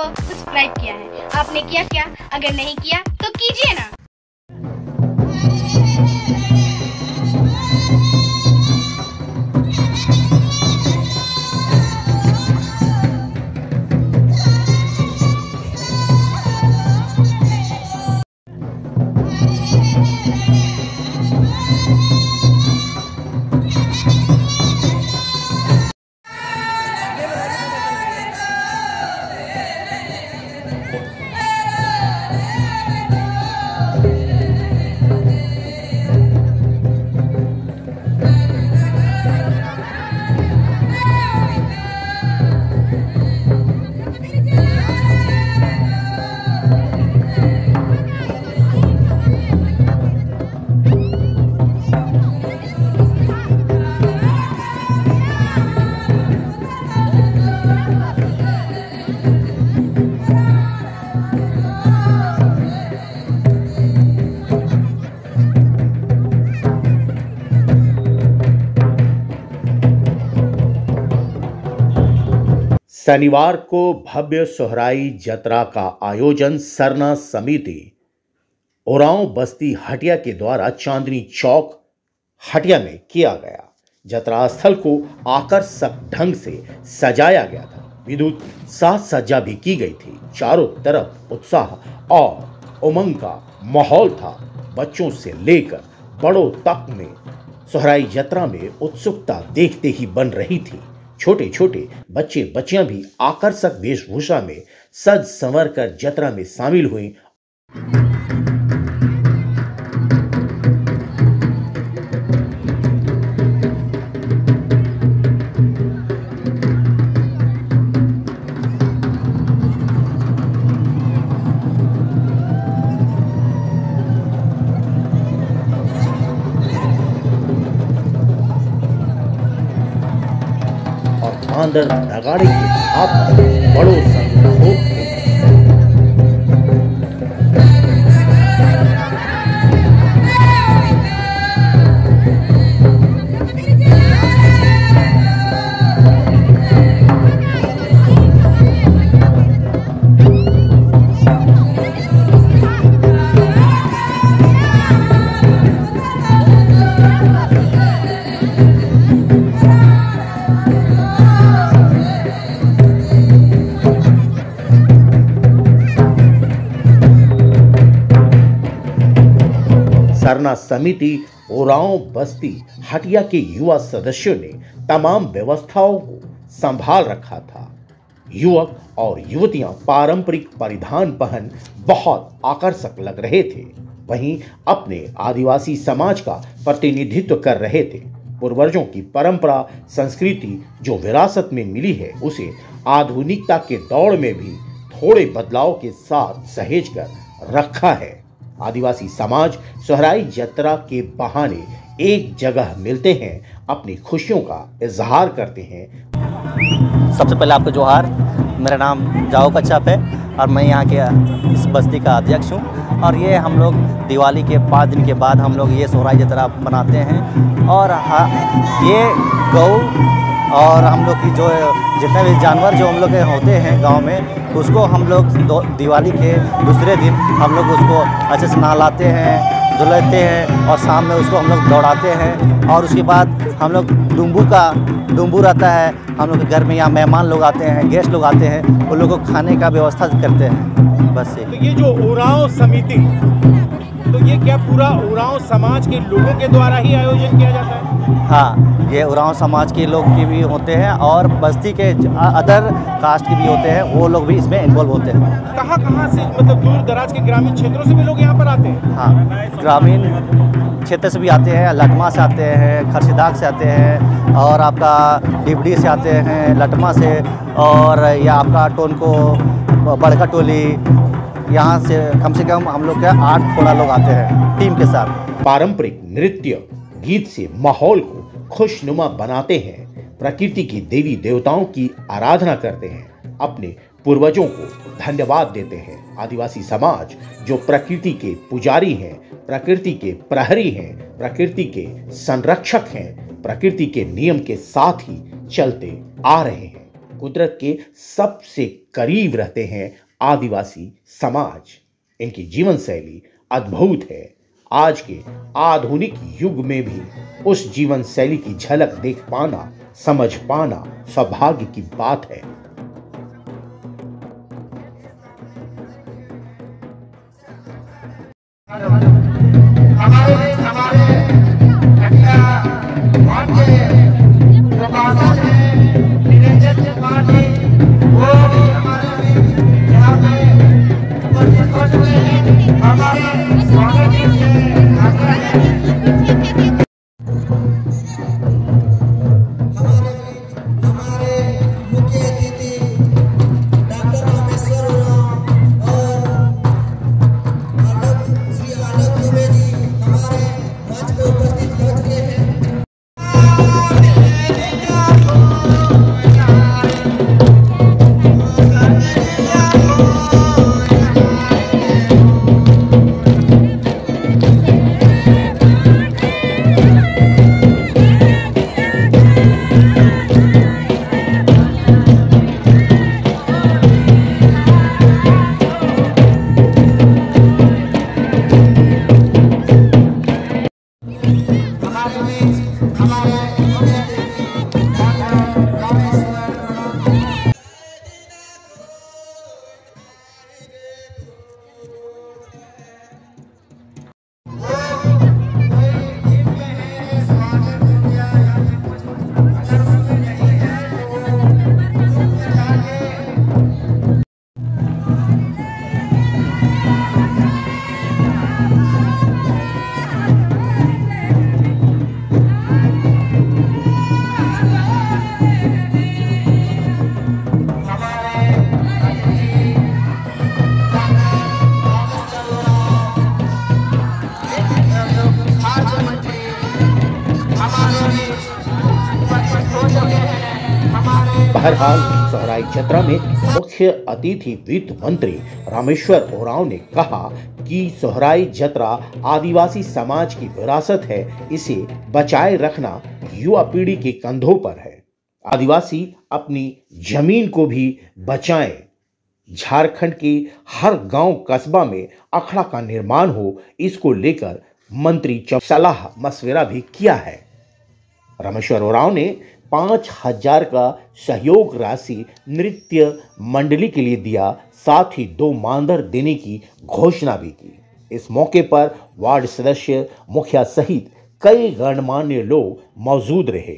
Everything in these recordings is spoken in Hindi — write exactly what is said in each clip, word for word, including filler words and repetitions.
को सब्सक्राइब किया है। आपने किया क्या? अगर नहीं किया तो कीजिए ना। शनिवार को भव्य सोहराई जतरा का आयोजन सरना समिति उरांव बस्ती हटिया के द्वारा चांदनी चौक हटिया में किया गया। जतरा स्थल को आकर्षक ढंग से सजाया गया था। विद्युत साज सज्जा भी की गई थी। चारों तरफ उत्साह और उमंग का माहौल था। बच्चों से लेकर बड़ों तक में सोहराई जतरा में उत्सुकता देखते ही बन रही थी। छोटे छोटे बच्चे बच्चियां भी आकर्षक वेशभूषा में सज संवर कर जतरा में शामिल हुई। अंदर नगाड़े के थाप पर बड़ों संग सरना समिति उरांव बस्ती हटिया के युवा सदस्यों ने तमाम व्यवस्थाओं को संभाल रखा था। युवक और युवतियां पारंपरिक परिधान पहन बहुत आकर्षक लग रहे थे। वहीं अपने आदिवासी समाज का प्रतिनिधित्व कर रहे थे। पूर्वजों की परंपरा संस्कृति जो विरासत में मिली है उसे आधुनिकता के दौर में भी थोड़े बदलाव के साथ सहेज कर रखा है। आदिवासी समाज सोहराई जतरा के बहाने एक जगह मिलते हैं, अपनी खुशियों का इजहार करते हैं। सबसे पहले आपको जोहार। मेरा नाम जाओ कच्छप है और मैं यहाँ के इस बस्ती का अध्यक्ष हूँ। और ये हम लोग दिवाली के पाँच दिन के बाद हम लोग ये सोहराई जतरा मनाते हैं। और हाँ, ये गौ और हम लोग की जो जितने भी जानवर जो हम लोग के होते हैं गांव में, उसको हम लोग दिवाली के दूसरे दिन हम लोग उसको अच्छे से नहलाते हैं, धुलाते हैं और शाम में उसको हम लोग दौड़ाते हैं। और उसके बाद हम लोग डुम्बू का डुम्बू रहता है। हम लोग के घर में यहाँ मेहमान लोग आते हैं, गेस्ट लोग आते हैं, उन लोगों को खाने का व्यवस्था करते हैं। बस ये तो ये जो उरांव समिति, तो ये क्या पूरा उरांव समाज के लोगों के द्वारा ही आयोजन किया जाता है? हाँ, ये उरांव समाज के लोग के भी होते हैं और बस्ती के अदर कास्ट के भी होते हैं, वो लोग भी इसमें इन्वॉल्व होते हैं। कहाँ कहाँ से, मतलब दूर दराज के ग्रामीण क्षेत्रों से भी लोग यहाँ पर आते हैं? हाँ, ग्रामीण क्षेत्र से भी आते हैं, लटमा से आते हैं, खरसीदाग से आते हैं और आपका डिबडी से आते हैं, लटमा से, और या आपका टोनको बड़का टोली, यहाँ से कम से कम हम लोग के आठ थोड़ा लोग आते हैं टीम के साथ। पारंपरिक नृत्य गीत से माहौल को खुशनुमा बनाते हैं। प्रकृति की देवी देवताओं की आराधना करते हैं, अपने पूर्वजों को धन्यवाद देते हैं। आदिवासी समाज जो प्रकृति के पुजारी हैं, प्रकृति के प्रहरी हैं, प्रकृति के संरक्षक हैं, प्रकृति के नियम के साथ ही चलते आ रहे हैं। कुदरत के सबसे करीब रहते हैं आदिवासी समाज। इनकी जीवन शैली अद्भुत है। आज के आधुनिक युग में भी उस जीवन शैली की झलक देख पाना, समझ पाना सौभाग्य की बात है। हमारे हमारे घटिया भाग्य जो बादल है निरंजन त्रिपाठी वो भी हमारे बीच यहाँ पे उपस्थित हो चुके हैं। हमारे स्वागत से आग्रह है हमारे मुख्य अतिथि डॉक्टर रामेश्वर उरांव और श्री आनंद दुबे जी हमारे मंच पर उपस्थित हो चुके हैं। बहरहाल सोहराई जत्रा में मुख्य अतिथि वित्त मंत्री रामेश्वर उरांव ने कहा कि सोहराई जत्रा आदिवासी समाज की विरासत है, इसे बचाए रखना युवा पीढ़ी के कंधों पर है। आदिवासी अपनी जमीन को भी बचाएं। झारखंड के हर गांव कस्बा में अखाड़ा का निर्माण हो, इसको लेकर मंत्री सलाह मशविरा भी किया है। रामेश्वर उरांव ने पांच हजार का सहयोग राशि नृत्य मंडली के लिए दिया, साथ ही दो मानधन देने की घोषणा भी की। इस मौके पर वार्ड सदस्य, मुखिया सहित कई गणमान्य लोग मौजूद रहे।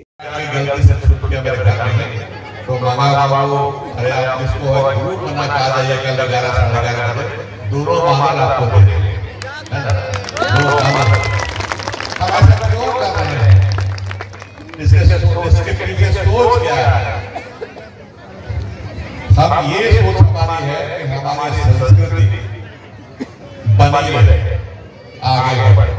तो मांगा बाबू अरे आप इसको ग्रुप बना के आ जाइए कल ग्यारह साढ़े ग्यारह बजे दोनों माहौल आपको दे देंगे। हम ऐसा क्यों कर रहे हैं? इसके इसके पीछे सोच क्या है? हम ये सोच पानी है कि हमारी संस्कृति बनी रहे, आगे बढ़े।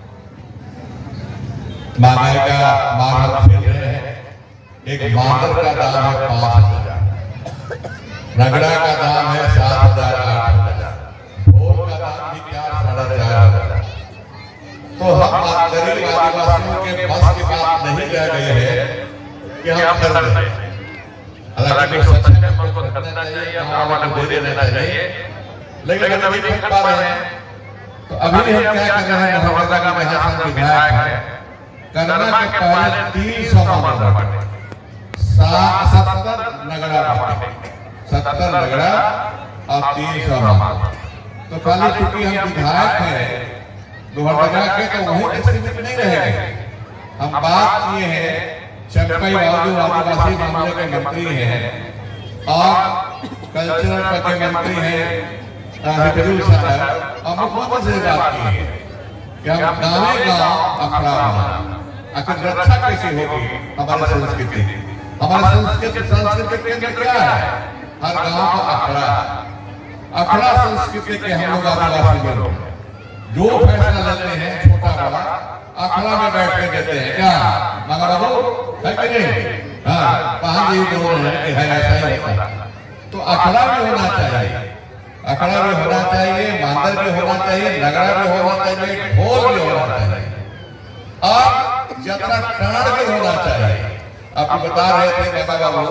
मांगे का मानव खेल रहे हैं। एक मांदर का दाम है पांच हजार, रगड़ा का दाम है सात हजार आठ हजार, भोर का दाम भी क्या साढ़े चार हजार। तो हम गरीब आदिवासियों के बस की बात नहीं रह गई है कि हम कर रहे हैं। हालांकि सच में हमको करना चाहिए, हम वाले दे देना चाहिए, लेकिन अभी नहीं कर पा रहे हैं। तो अभी भी हम क्या कर रहे हैं? मोहम्मद का महासंघ विधायक है, करना के पहले तीन सौ मामला बांटे, सत्तर नगड़ा बांटे, सत्तर नगड़ा और तीन सौ मामला। तो खाली चूंकि हम विधायक हैं लोहरदगा के, तो वही तक सीमित नहीं रहेंगे। हम बात किए हैं चंपई बाबू आदिवासी मामले के मंत्री हैं और कल्चरल के मंत्री हैं हितरुल साहब, और मुख्यमंत्री से बात की है कि हम गाँव गाँव अखाड़ा बनाना। आखिर रक्षा कैसे होगी हमारी संस्कृति? हमारी संस्कृति संस्कृति के क्या है? हर गांव का अखाड़ा, अखाड़ा संस्कृति के हम लोग आदिवासी लोग जो फैसला लेते हैं छोटा बड़ा अखाड़ा में बैठ के देते हैं। क्या मगर बाबू है कि नहीं? हाँ, कहाँ जी बोल रहे हैं कि है ऐसा ही होता। तो अखाड़ा भी होना चाहिए, अखाड़ा भी होना चाहिए, मांदर भी होना चाहिए, नगरा भी होना चाहिए, ढोल भी होना चाहिए और जतरा टाण भी होना चाहिए। आप बता रहे थे बाबा बाबू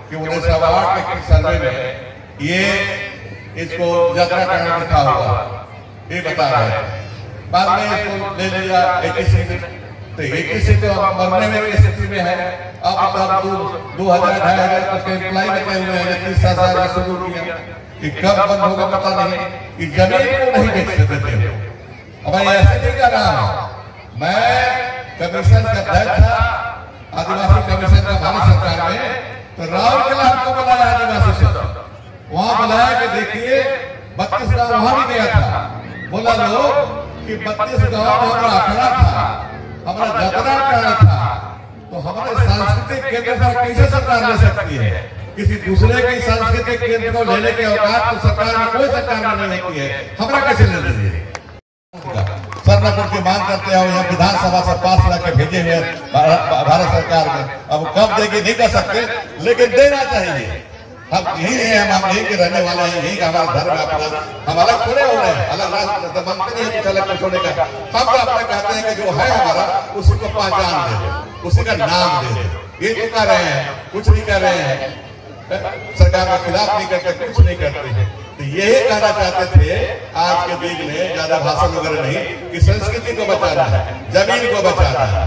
कि उन्नीस सौ आठ के सर्वे में ये इसको यात्रा करना लिखा हुआ ये बता रहे हैं। बाद में इसको ले लिया इक्कीस तो इक्कीस तो मरने में स्थिति में है। अब तब दो हजार ढाई हजार उसके एम्प्लाई बचे हुए हैं, तीस हजार का शुरू किया कि कब बंद होगा पता नहीं, कि जमीन को नहीं बेच सकते थे। अब मैं ऐसे नहीं कर रहा हूँ, मैं कमीशन का अध्यक्ष था आदिवासी कमीशन का भारत सरकार में, तो राहुल के लाभ को बुलाया आदिवासी से, वहां बुलाया कि देखिए बत्तीस गाँव वहां भी गया था, बोला लोग कि बत्तीस गाँव में हमारा आंकड़ा था, हमारा जतरा करना था, तो हमारे सांस्कृतिक केंद्र पर कैसे सरकार ले सकती है? किसी दूसरे की सांस्कृतिक केंद्र को लेने के औकात तो सरकार में कोई सरकार में नहीं होती है, हमारा कैसे ले लीजिए? सरनापुर की मांग करते हैं, यहाँ विधानसभा से पास ला के भेजे हुए भारत सरकार में, अब कब देगी नहीं कर सकते, लेकिन देना चाहिए। हम यही है, हम यही के रहने वाले हैं, यही का हमारा धर्म है अपना, हम अलग थोड़े हो रहे हैं, अलग राष्ट्र मांगते नहीं है अलग छोड़ने का। हम तो अपना कहते हैं कि जो है हमारा उसी को पहचान दे, उसी का नाम दे, ये जो कर रहे हैं कुछ नहीं कर रहे हैं, सरकार के खिलाफ नहीं करते, कुछ नहीं करते। तो यही कहना चाहते थे आज के दिन में, ज्यादा भाषण वगैरह नहीं, कि संस्कृति को बचाना है, जमीन को बचाना है।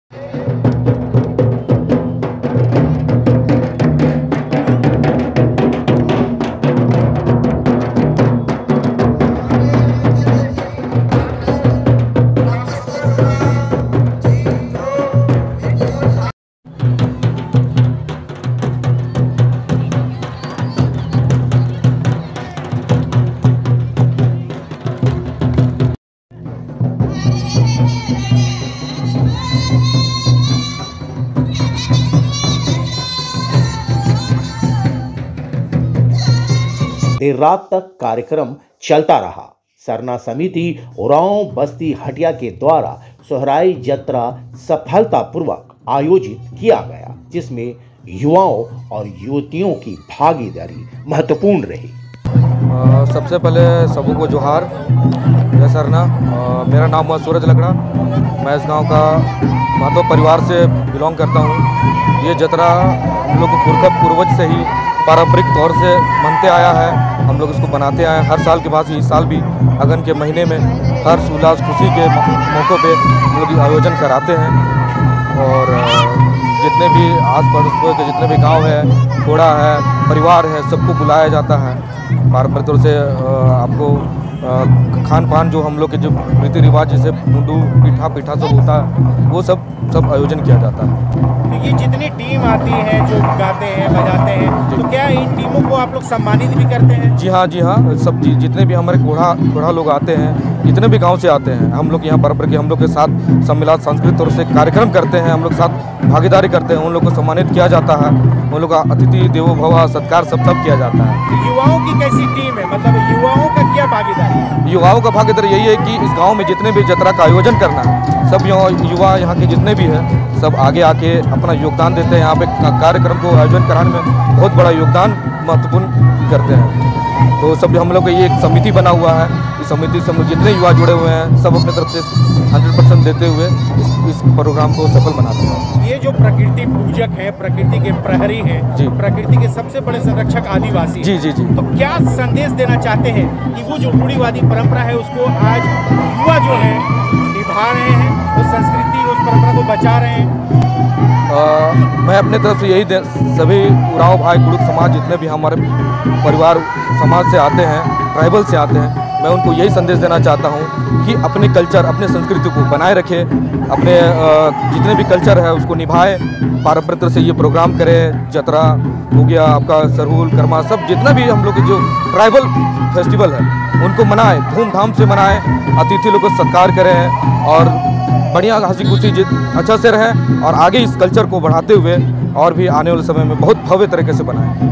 देर रात तक कार्यक्रम चलता रहा। सरना समिति उरांव बस्ती हटिया के द्वारा सोहराई जत्रा सफलतापूर्वक आयोजित किया गया, जिसमें युवाओं और युवतियों की भागीदारी महत्वपूर्ण रही। आ, सबसे पहले सबों को जोहार। जय सरना। आ, मेरा नाम है सूरज लकड़ा, मैं इस गांव का महतो परिवार से बिलोंग करता हूं। ये जतरा हम लोग पुरखा पूर्वज से ही पारंपरिक तौर से मनते आया है, हम लोग इसको बनाते आए हैं। हर साल के बाद इस साल भी अगन के महीने में हर्ष उल्लास खुशी के मौक़ों पे हम लोग आयोजन कराते हैं। और जितने भी आस पड़ोस के जितने भी गांव है, घोड़ा है, परिवार है, सबको बुलाया जाता है। पारंपरिक तौर से आपको खान पान जो हम लोग के जो रीति रिवाज जैसे मुंडू पीठा पीठा सब होता है, वो सब सब आयोजन किया जाता है। ये जितनी टीम आती है जो गाते हैं बजाते हैं, तो क्या इन टीमों को आप लोग सम्मानित भी करते हैं? जी हाँ, जी हाँ, सब जितने भी हमारे कोढ़ा कोढ़ा लोग आते हैं, जितने भी गांव से आते हैं, हम लोग यहाँ बराबर के हम लोग के साथ सम्मिलित सांस्कृतिक तौर से कार्यक्रम करते हैं, हम लोग साथ भागीदारी करते हैं, उन लोग को सम्मानित किया जाता है, उन लोग का अतिथि देवो भव सत्कार सब सब किया जाता है। युवाओं की कैसी टीम है, मतलब युवाओं का क्या भागीदारी है? युवाओं का भागीदारी यही है कि इस गाँव में जितने भी जतरा का आयोजन करना है, सब युवा यहाँ के जितने भी हैं सब आगे आके अपना योगदान देते हैं। यहाँ पे कार्यक्रम को आयोजन कराने में बहुत बड़ा योगदान महत्वपूर्ण करते हैं। तो सब हम लोग का ये एक समिति बना हुआ है, इस समिति से हम लोग जितने युवा जुड़े हुए हैं सब अपने तरफ से हंड्रेड परसेंट देते हुए इस, इस प्रोग्राम को सफल बनाते हैं। ये जो प्रकृति पूजक है, प्रकृति के प्रहरी हैं, जी, प्रकृति के सबसे बड़े संरक्षक आदिवासी, जी जी जी, तो क्या संदेश देना चाहते हैं कि वो जो रूढ़िवादी परंपरा है उसको आज युवा जो है निभा रहे हैं, उस संस्कृति उस परंपरा को बचा रहे हैं? आ, मैं अपने तरफ से यही सभी उरांव भाई कुड़ुक समाज जितने भी हमारे परिवार समाज से आते हैं, ट्राइबल से आते हैं, मैं उनको यही संदेश देना चाहता हूँ कि अपने कल्चर अपने संस्कृति को बनाए रखें, अपने जितने भी कल्चर है उसको निभाए, पारंपरिक तरह से ये प्रोग्राम करें। जतरा हो गया आपका, सरहुल कर्मा, सब जितना भी हम लोग के जो ट्राइबल फेस्टिवल है उनको मनाएं, धूमधाम से मनाएं, अतिथि लोग को सत्कार करें और बढ़िया हंसी खुशी अच्छा से रहें और आगे इस कल्चर को बढ़ाते हुए और भी आने वाले समय में बहुत भव्य तरीके से बनाएं।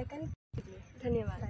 कनेक्ट कीजिए। धन्यवाद।